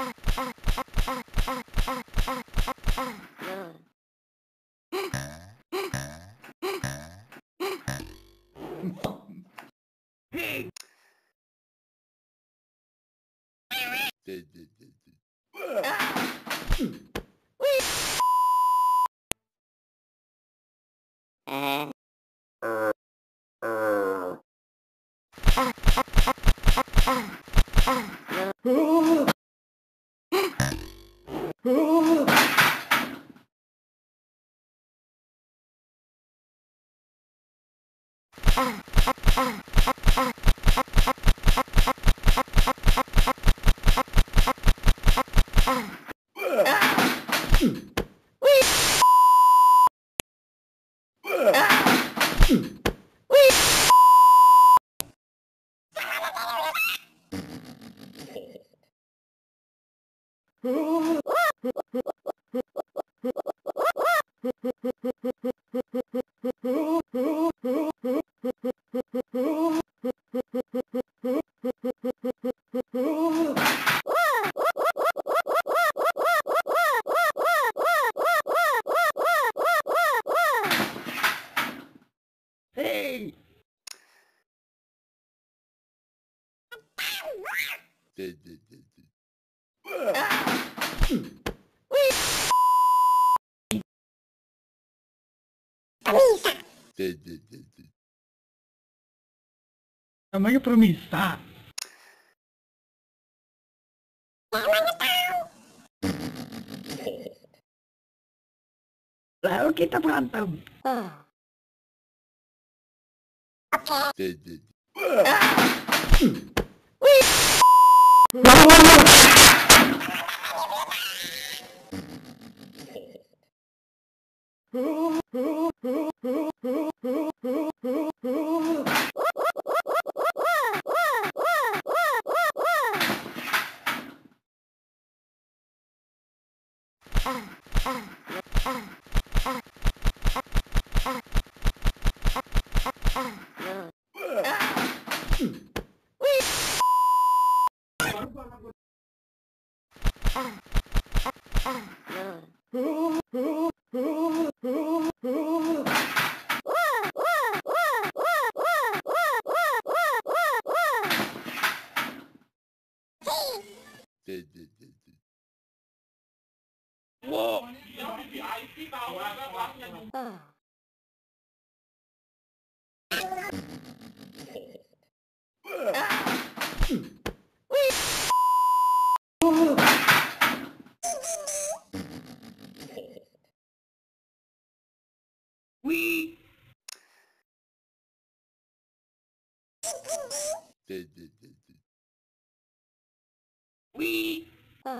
Hey. Namanya permisa. Lalu kita berantem. Wow. Wih. Wih.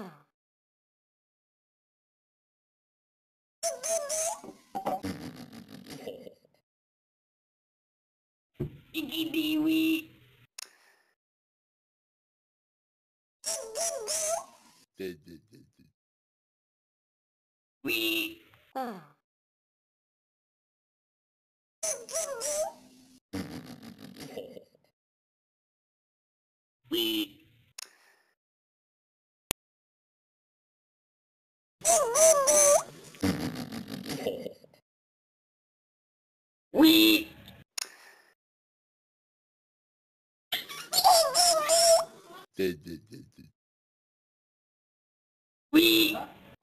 Iki Dewi. Wih. Wih. Wih. Wih.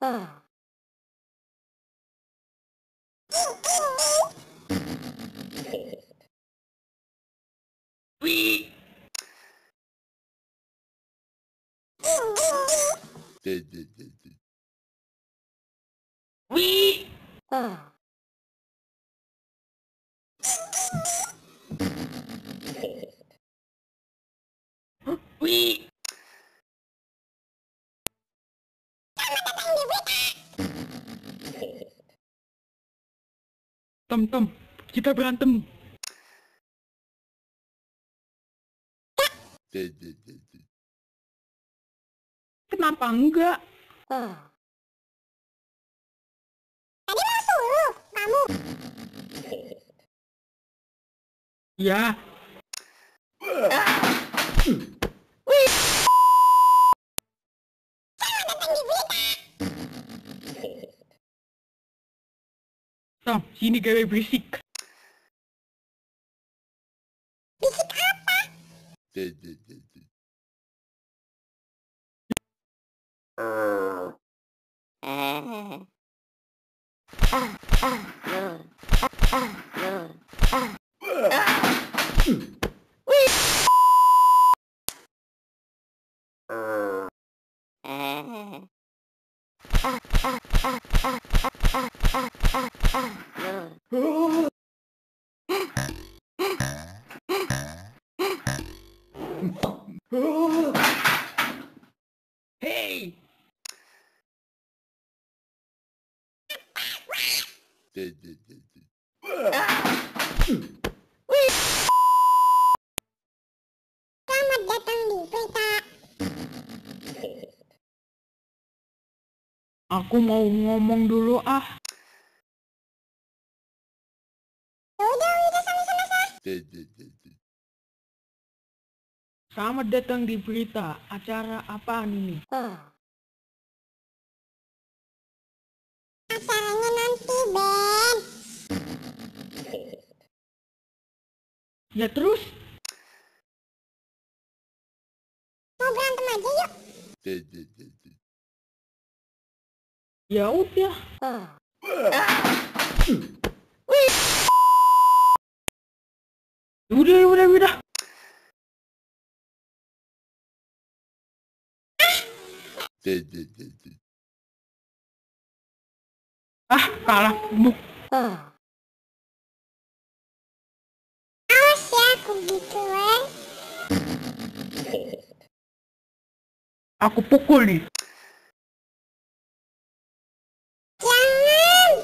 Wih. Wih. Wih. Tom, kita berantem. Kenapa enggak? Tadi mau suruh kamu. Ya. Tom, sini gawe berisik. Bisik apa? Hei, Selamat datang di berita. aku mau ngomong dulu ah. Udah sana. Selamat datang di berita. Acara apaan ini? Acaranya nanti, Ben. Ya terus? Mau berantem aja yuk. Ya udah. Udah. Ah, kalah. Awas ya, aku gituan. Aku pukul nih. Jangan.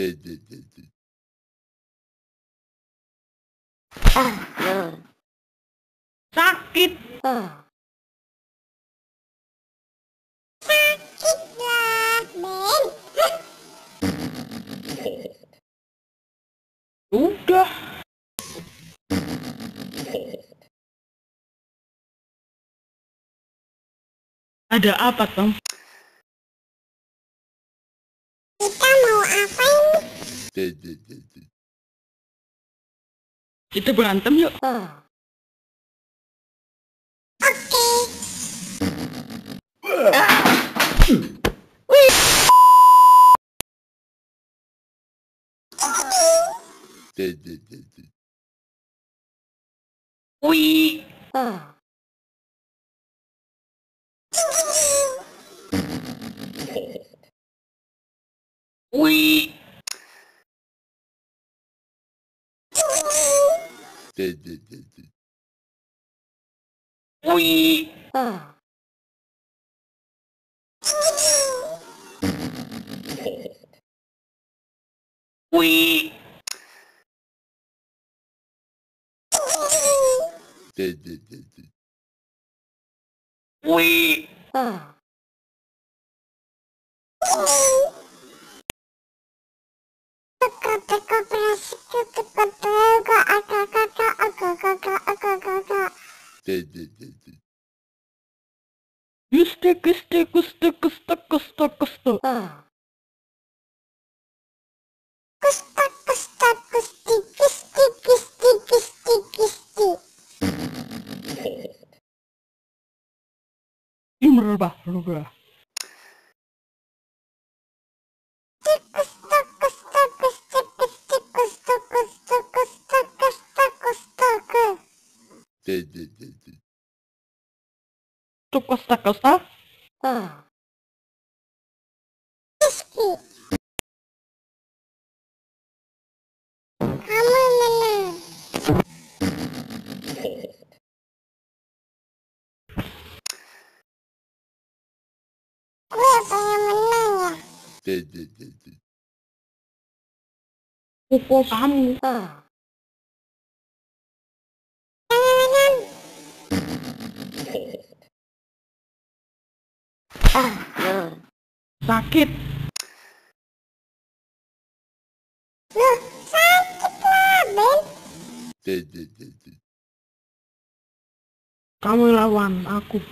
Sakit. Sakit lah, Ben. Udah. Ada apa, Tom? Kita mau apa ini? Kita berantem yuk. Oke. Wih. Wih. Wih. Wih. Wih. Kuste. Ini merubah. Kosta. Kamu menang. Gue pengen menang ya. Pukul kamu. Jangan. Sakit. Loh, sakit lah, Ben. Kamu lawan aku.